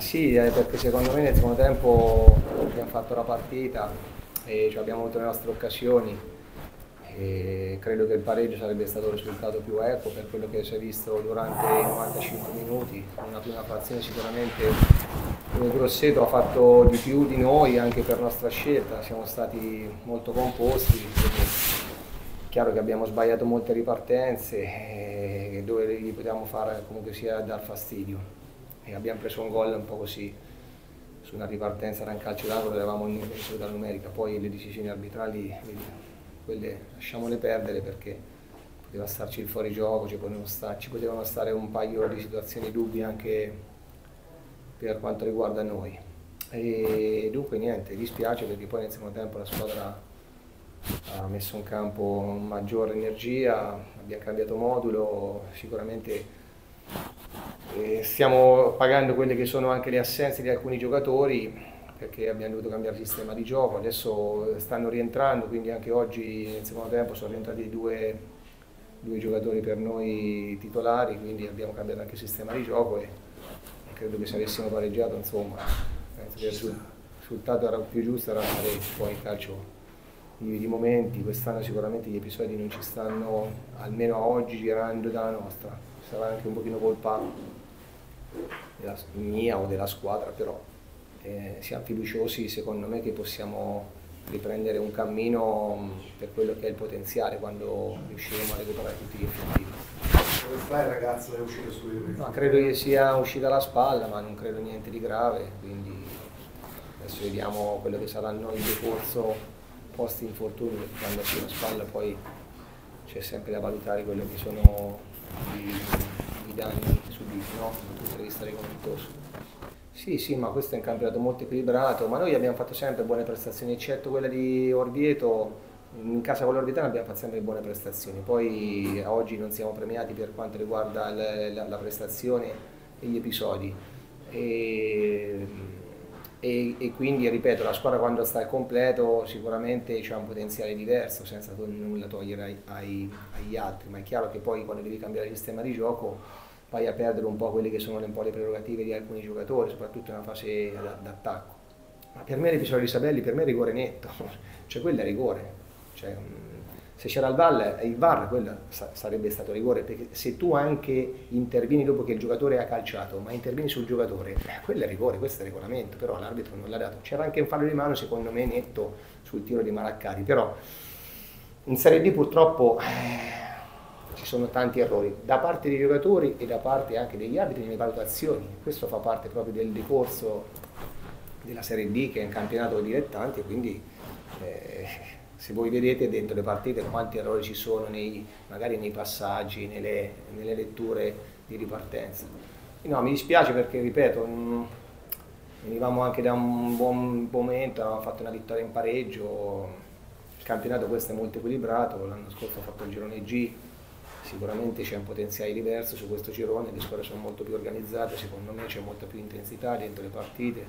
Sì, perché secondo me nel secondo tempo abbiamo fatto la partita e abbiamo avuto le nostre occasioni e credo che il pareggio sarebbe stato il risultato più equo per quello che si è visto durante i 95 minuti. Una prima frazione sicuramente dove Grosseto ha fatto di più di noi anche per nostra scelta, siamo stati molto composti. È chiaro che abbiamo sbagliato molte ripartenze dove gli potevamo fare comunque sia dar fastidio e abbiamo preso un gol un po' così su una ripartenza da un calcio d'angolo, eravamo in inferiorità numerica, poi le decisioni arbitrali quelle lasciamole perdere perché poteva starci il fuorigioco, ci potevano stare un paio di situazioni dubbi anche per quanto riguarda noi. E dunque niente, dispiace perché poi nel secondo tempo la squadra ha messo in campo maggiore energia, abbiamo cambiato modulo, sicuramente stiamo pagando quelle che sono anche le assenze di alcuni giocatori perché abbiamo dovuto cambiare sistema di gioco, adesso stanno rientrando, quindi anche oggi nel secondo tempo sono rientrati due giocatori per noi titolari, quindi abbiamo cambiato anche il sistema di gioco e credo che se avessimo pareggiato, insomma, penso che il risultato era più giusto, era il pareggio. Poi il calcio di momenti, quest'anno sicuramente gli episodi non ci stanno, almeno a oggi, girando dalla nostra, sarà anche un pochino colpa mia o della squadra, però siamo fiduciosi secondo me che possiamo riprendere un cammino per quello che è il potenziale quando riusciremo a recuperare tutti gli effettivi. Come sta il ragazzo che è uscito subito? No, credo che sia uscita la spalla, ma non credo niente di grave, quindi adesso vediamo quello che saranno il decorso post infortunio, perché quando c'è la spalla poi c'è sempre da valutare quello che sono i danni subiti, no? Dal punto di vista regolamentoso. Sì, ma questo è un campionato molto equilibrato, ma noi abbiamo fatto sempre buone prestazioni, eccetto quella di Orvieto. In casa con l'Orvieto abbiamo fatto sempre buone prestazioni, poi oggi non siamo premiati per quanto riguarda la prestazione e gli episodi. E quindi, ripeto, la squadra quando sta al completo sicuramente c'è un potenziale diverso, senza nulla togliere agli altri, ma è chiaro che poi quando devi cambiare il sistema di gioco vai a perdere un po' quelle che sono un po' le prerogative di alcuni giocatori, soprattutto in una fase d'attacco. Ma per me l'episodio di Sabelli, per me è rigore netto, cioè quello è rigore. Cioè, se c'era il VAR quello sarebbe stato rigore, perché se tu anche intervieni dopo che il giocatore ha calciato, ma intervieni sul giocatore, quello è rigore, questo è il regolamento, però l'arbitro non l'ha dato. C'era anche un fallo di mano secondo me netto sul tiro di Malaccari, però in Serie D purtroppo ci sono tanti errori da parte dei giocatori e da parte anche degli arbitri nelle valutazioni. Questo fa parte proprio del decorso della Serie D, che è un campionato dilettanti, e quindi se voi vedete dentro le partite quanti errori ci sono magari nei passaggi, nelle letture di ripartenza. No, mi dispiace perché, ripeto, venivamo anche da un buon momento, avevamo fatto una vittoria in pareggio, il campionato questo è molto equilibrato, l'anno scorso ho fatto il girone G, sicuramente c'è un potenziale diverso su questo girone, le squadre sono molto più organizzate, secondo me c'è molta più intensità dentro le partite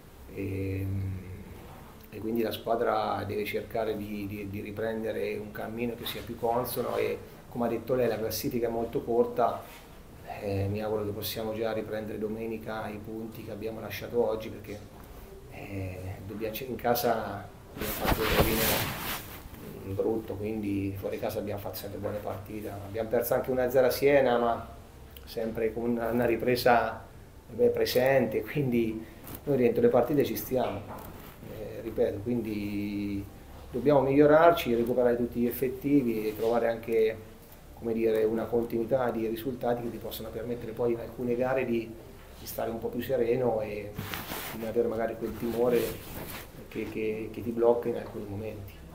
e quindi la squadra deve cercare di riprendere un cammino che sia più consono e, come ha detto lei, la classifica è molto corta, mi auguro che possiamo già riprendere domenica i punti che abbiamo lasciato oggi, perché in casa abbiamo fatto un rovino brutto, quindi fuori casa abbiamo fatto sempre buone partite, abbiamo perso anche 1-0 a Siena, ma sempre con una ripresa presente, quindi noi dentro le partite ci stiamo. Ripeto, quindi dobbiamo migliorarci, recuperare tutti gli effettivi e trovare anche, come dire, una continuità di risultati che ti possano permettere poi in alcune gare di stare un po' più sereno e di non avere magari quel timore che ti blocca in alcuni momenti.